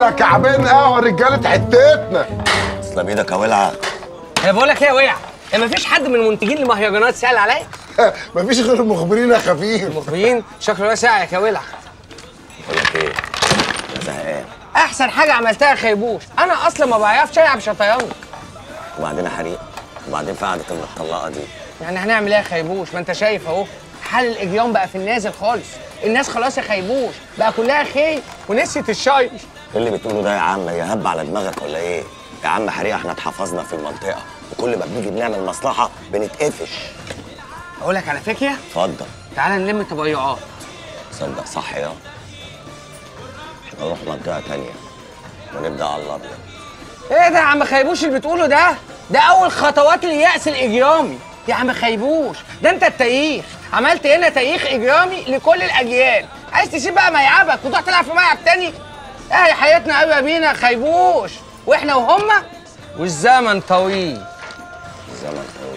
كعبين قهوه رجاله حتتنا. اصل بايدك يا ولعه. انا بقول لك ايه يا ولع؟ مفيش حد من المنتجين المهرجانات سأل عليا؟ مفيش غير المخبرين يا خفيف. المخبرين؟ شكله ده ساعك يا ولع. بقول لك ايه؟ انا زهقان. احسن حاجه عملتها يا خيبوش، انا اصلا ما بعرفش العب شطرنج. وبعدين حريق، وبعدين في قعده المطلقه دي. يعني هنعمل ايه يا خيبوش؟ ما انت شايف اهو حال الاجرام بقى في النازل خالص، الناس خلاص يا خيبوش بقى كلها خير ونسيت الشاي. ايه اللي بتقوله ده يا عم؟ يا هب على دماغك ولا ايه؟ يا عم حريق احنا اتحفظنا في المنطقه وكل ما بنيجي بنعمل مصلحه بنتقفش. اقول لك على فكره؟ اتفضل. تعالى نلم تبرعات. تصدق صح يا نروح منطقه تانيه ونبدا على الابيض. ايه ده يا عم خيبوش اللي بتقوله ده؟ ده اول خطوات اليأس الاجرامي يا عم خيبوش، ده انت التاريخ، عملت هنا تاريخ اجرامي لكل الاجيال. عايز تسيب بقى ملعبك وتروح تلعب في ملعب تاني؟ اهي حياتنا قوي بينا يا خيبوش، واحنا وهما والزمن طويل. الزمن طويل.